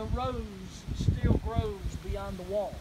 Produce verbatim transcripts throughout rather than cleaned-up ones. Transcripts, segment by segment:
the rose still grows beyond the wall.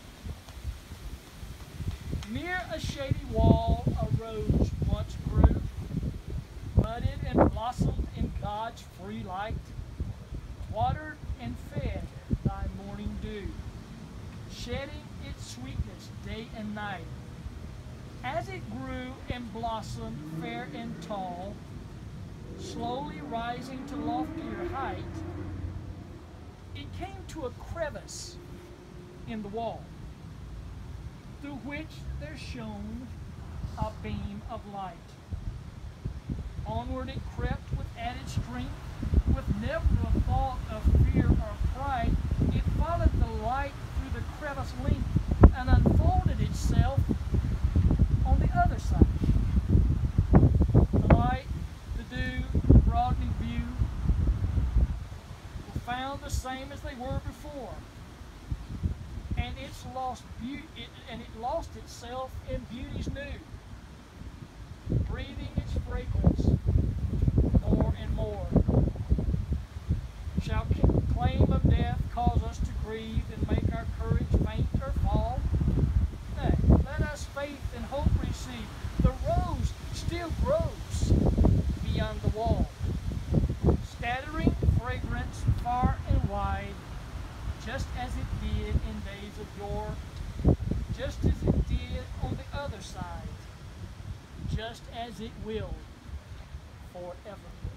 Near a shady wall a rose once grew, budded and blossomed in God's free light, watered and fed thy morning dew, shedding its sweetness day and night. As it grew and blossomed fair and tall, slowly rising to loftier height, it came to a crevice in the wall, through which there shone a beam of light. Onward it crept with added strength, with never a thought of fear or fright. It followed the light through the crevice length and unfolded itself on the other side. The light, the dew, the broadening view were found the same as they were before, and it's lost beauty, it, and it lost itself in beauty's new, breathing its fragrance more and more. Shall claim of death cause us to grieve and make our courage faint or fall? Nay, let us faith and hope receive. The rose still grows beyond the wall, scattering fragrance far and wide, just as it did in days of yore, just as it did on the other side, just as it will forever.